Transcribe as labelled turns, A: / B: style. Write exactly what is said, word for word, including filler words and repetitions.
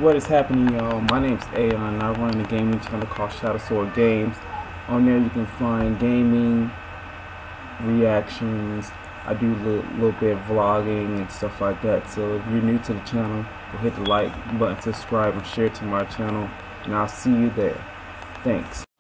A: What is happening, y'all? My name's Aeon and I run a gaming channel called Shadow Sword Games. On there you can find gaming, reactions. I do a little, little bit of vlogging and stuff like that. So if you're new to the channel, go hit the like button, subscribe, and share to my channel. And I'll see you there. Thanks.